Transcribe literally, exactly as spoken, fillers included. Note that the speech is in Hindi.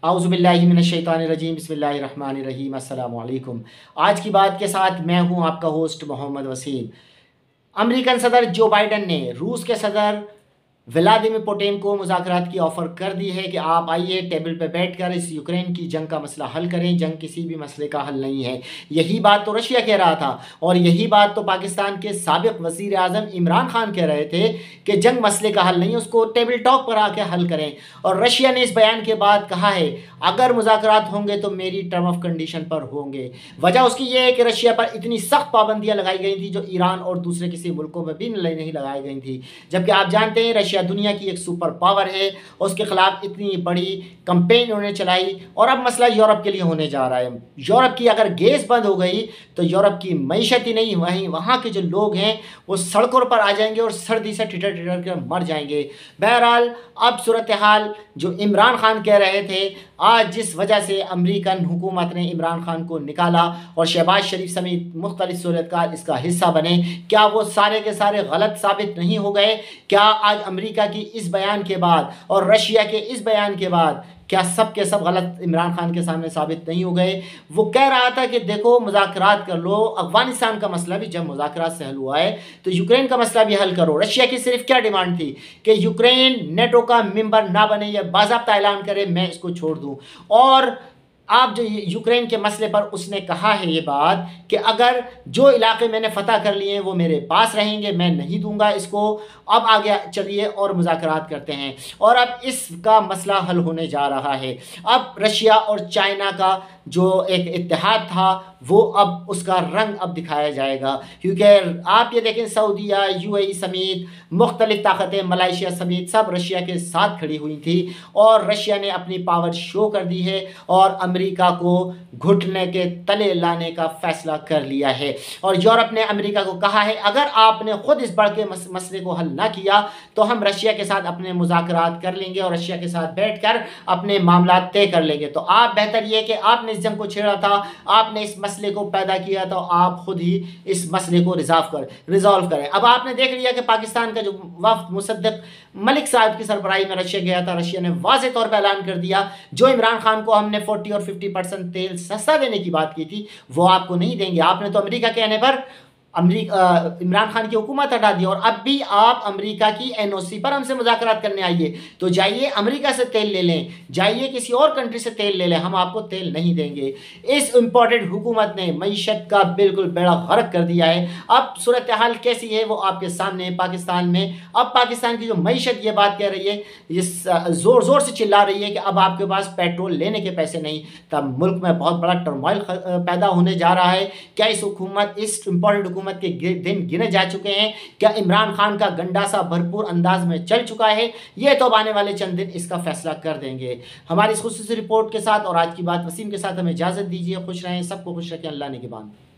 आउज़ुबिल्लाहि मिनश्शैतानिर्रजीम बिस्मिल्लाहिर्रहमानिर्रहीम अस्सलामु अलैकुम। आज की बात के साथ मैं हूं आपका होस्ट मोहम्मद वसीम। अमेरिकन सदर जो बाइडन ने रूस के सदर व्लादिमीर पुतिन को मुज़ाकरात की ऑफ़र कर दी है कि आप आइए टेबल पे बैठकर इस यूक्रेन की जंग का मसला हल करें। जंग किसी भी मसले का हल नहीं है। यही बात तो रशिया कह रहा था और यही बात तो पाकिस्तान के साबिक़ वज़ीर आज़म इमरान खान कह रहे थे कि जंग मसले का हल नहीं, उसको टेबल टॉक पर आके हल करें। और रशिया ने इस बयान के बाद कहा है अगर मुज़ाकरात होंगे तो मेरी टर्म ऑफ कंडीशन पर होंगे। वजह उसकी ये है कि रशिया पर इतनी सख्त पाबंदियाँ लगाई गई थी जो ईरान और दूसरे किसी मुल्कों में भी नहीं लगाई गई थी। जबकि आप जानते हैं रशिया दुनिया की एक सुपर पावर है, उसके खिलाफ इतनी बड़ी कंपेन उन्होंने चलाई और अब मसला यूरोप के लिए होने जा रहा है। यूरोप की अगर गैस बंद हो गई तो यूरोप की मईशत ही नहीं, वहीं वहाँ के जो लोग हैं वो सड़कों पर आ जाएंगे और सर्दी से ठिठर ठिठर कर मर जाएंगे। बहरहाल अब सूरत हाल जो इमरान खान कह रहे थे, आज जिस वजह से अमेरिकन हुकूमत ने इमरान खान को निकाला और शहबाज शरीफ समेत मुख्तलिफ सूरत इसका हिस्सा बने, क्या वो सारे के सारे गलत साबित नहीं हो गए? क्या आज अमेरिका की इस बयान के बाद और रशिया के इस बयान के बाद क्या सब के सब गलत इमरान खान के सामने साबित नहीं हो गए? वो कह रहा था कि देखो मुज़ाकरात कर लो, अफ़गानिस्तान का मसला भी जब मुज़ाकरात से हल हुआ है तो यूक्रेन का मसला भी हल करो। रशिया की सिर्फ क्या डिमांड थी कि यूक्रेन नेटो का मेंबर ना बने या बाज़ाब्ता ऐलान करे, मैं इसको छोड़ दूँ। और आप जो यूक्रेन के मसले पर उसने कहा है ये बात कि अगर जो इलाके मैंने फ़तह कर लिए हैं वो मेरे पास रहेंगे, मैं नहीं दूंगा इसको। अब आगे चलिए और मुज़ाकरात करते हैं और अब इसका मसला हल होने जा रहा है। अब रशिया और चाइना का जो एक इत्तेहाद था वो अब उसका रंग अब दिखाया जाएगा, क्योंकि आप ये देखें सऊदीया, यूएई समेत मुख्तलिफ ताकतें, मलेशिया समेत सब रशिया के साथ खड़ी हुई थी और रशिया ने अपनी पावर शो कर दी है और अमेरिका को घुटने के तले लाने का फैसला कर लिया है। और यूरोप ने अमेरिका को कहा है अगर आपने खुद इस बड़ के मस, मसले को हल ना किया तो हम रशिया के साथ अपने मुज़ाकरात कर लेंगे और रशिया के साथ बैठकर अपने मामला तय कर लेंगे। तो आप बेहतर ये कि आपने इस जंग को छेड़ा था, आपने इस मसले को पैदा किया, तो आप खुद ही इस मसले को रिजॉल्व कर रिजॉल्व करें। अब आपने देख लिया कि पाकिस्तान का जो वफ्द मुसद्दिक मलिक साहब की सरबराही में रशिया गया था, रशिया ने वाज़े तौर पर ऐलान कर दिया जो इमरान खान को हमने चालीस और पचास परसेंट तेल सस्ता देने की बात की थी वो आपको नहीं देंगे। आपने तो अमेरिका कहने पर अमरीका इमरान खान की हुकूमत हटा दी और अब भी आप अमेरिका की एनओसी पर हमसे मुज़ाकरात करने आइए, तो जाइए अमेरिका से तेल ले लें, जाइए किसी और कंट्री से तेल ले लें, हम आपको तेल नहीं देंगे। इस इम्पोर्टेड हुकूमत ने मईशत का बिल्कुल बेड़ा गर्क कर दिया है। अब सूरत हाल कैसी है वो आपके सामने है पाकिस्तान में। अब पाकिस्तान की जो मईशत ये बात कह रही है, ये ज़ोर ज़ोर से चिल्ला रही है कि अब आपके पास पेट्रोल लेने के पैसे नहीं, तब मुल्क में बहुत बड़ा टर्मोइल पैदा होने जा रहा है। क्या इस हुकूमत इस इम्पोर्टेड के दिन गिने जा चुके हैं? क्या इमरान खान का गंडासा भरपूर अंदाज में चल चुका है? ये तो आने वाले चंद दिन इसका फैसला कर देंगे। हमारी इस खुसूसी रिपोर्ट के साथ और आज की बात वसीम के साथ हमें इजाज़त दीजिए। खुश रहें, सबको खुश रखें, अल्लाह ने के बाद।